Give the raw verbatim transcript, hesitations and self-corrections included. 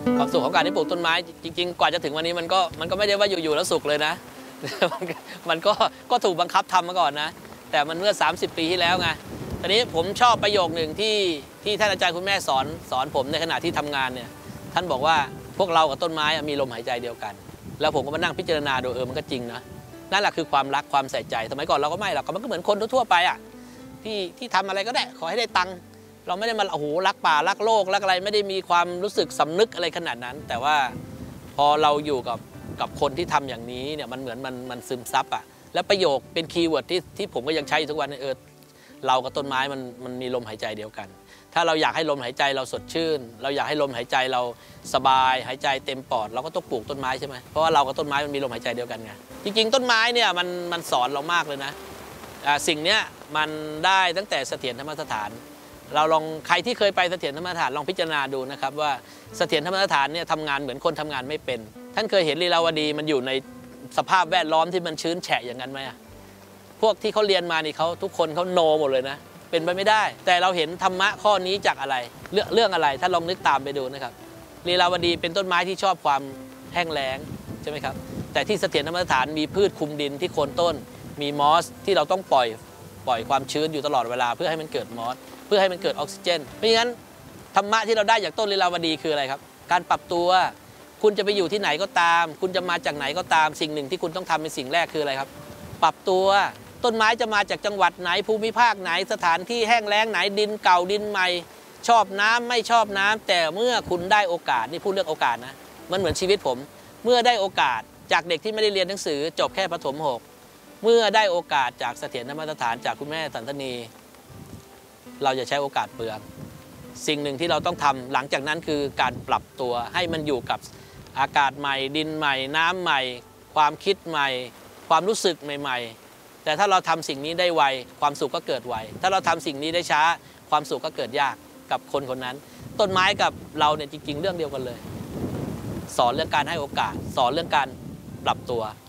ความสุขของการที่ปลูกต้นไม้จริงๆกว่าจะถึงวันนี้มันก็มันก็ไม่ได้ว่าอยู่ๆแล้วสุขเลยนะ มันก็ก็ถูกบังคับทำมาก่อนนะแต่มันเมื่อสามสิบปีที่แล้วไงตอนนี้ผมชอบประโยคหนึ่งที่ที่ท่านอาจารย์คุณแม่สอนสอนผมในขณะที่ทำงานเนี่ยท่านบอกว่าพวกเรากับต้นไม้มีลมหายใจเดียวกันแล้วผมก็มานั่งพิจารณาดูเออมันก็จริงนะนั่นแหละคือความรักความใส่ใจสมัยก่อนเราก็ไม่หรอกมันก็เหมือนคนทั่วๆไปอ่ะที่ที่ทำอะไรก็ได้ขอให้ได้ตังค์เราไม่ได้มาโอ้โหรักป่ารักโลกรักอะไรไม่ได้มีความรู้สึกสำนึกอะไรขนาดนั้นแต่ว่าพอเราอยู่กับกับคนที่ทำอย่างนี้เนี่ยมันเหมือนมันมันซึมซับอ่ะแล้วประโยคเป็นคีย์เวิร์ดที่ที่ผมก็ยังใช้อยู่ทุกวันเออเรากับต้นไม้มันมันมีลมหายใจเดียวกันถ้าเราอยากให้ลมหายใจเราสดชื่นเราอยากให้ลมหายใจเราสบายหายใจเต็มปอดเราก็ต้องปลูกต้นไม้ใช่ไหมเพราะว่าเรากับต้นไม้มันมีลมหายใจเดียวกันไงจริงๆต้นไม้เนี่ยมันมันสอนเรามากเลยนะสิ่งเนี้ยมันได้ตั้งแต่เสถียรธรรมสถานเราลองใครที่เคยไปเสถียรธรรมสถานลองพิจารณาดูนะครับว่าเสถียรธรรมสถานเนี่ยทำงานเหมือนคนทำงานไม่เป็นท่านเคยเห็นลีลาวดีมันอยู่ในสภาพแวดล้อมที่มันชื้นแฉะอย่างนั้นไหมพวกที่เขาเรียนมานี่เขาทุกคนเขาโนหมดเลยนะเป็นไปไม่ได้แต่เราเห็นธรรมะข้อนี้จากอะไรเรื่องเรื่องอะไรถ้าลองนึกตามไปดูนะครับลีลาวดีเป็นต้นไม้ที่ชอบความแห้งแล้งใช่ไหมครับแต่ที่เสถียรธรรมสถานมีพืชคลุมดินที่โคนต้นมีมอสที่เราต้องปล่อยปล่อยความชื้นอยู่ตลอดเวลาเพื่อให้มันเกิดมอสเพื่อให้มันเกิดออกซิเจนเพราะฉะนั้นธรรมะที่เราได้จากต้นลีลาวดีคืออะไรครับการปรับตัวคุณจะไปอยู่ที่ไหนก็ตามคุณจะมาจากไหนก็ตามสิ่งหนึ่งที่คุณต้องทำเป็นสิ่งแรกคืออะไรครับปรับตัวต้นไม้จะมาจากจังหวัดไหนภูมิภาคไหนสถานที่แห้งแล้งไหนดินเก่าดินใหม่ชอบน้ำไม่ชอบน้ำแต่เมื่อคุณได้โอกาสนี่พูดเรื่องโอกาสนะมันเหมือนชีวิตผมเมื่อได้โอกาสจากเด็กที่ไม่ได้เรียนหนังสือจบแค่ประถมหกเมื่อได้โอกาสจากเสถียรธรรมสถานจากคุณแม่สันทนีเราจะใช้โอกาสเปลืองสิ่งหนึ่งที่เราต้องทำหลังจากนั้นคือการปรับตัวให้มันอยู่กับอากาศใหม่ดินใหม่น้ำใหม่ความคิดใหม่ความรู้สึกใหม่ๆแต่ถ้าเราทำสิ่งนี้ได้ไวความสุขก็เกิดไวถ้าเราทำสิ่งนี้ได้ช้าความสุขก็เกิดยากกับคนคนนั้นต้นไม้กับเราเนี่ยจริงๆเรื่องเดียวกันเลยสอนเรื่องการให้โอกาสสอนเรื่องการปรับตัว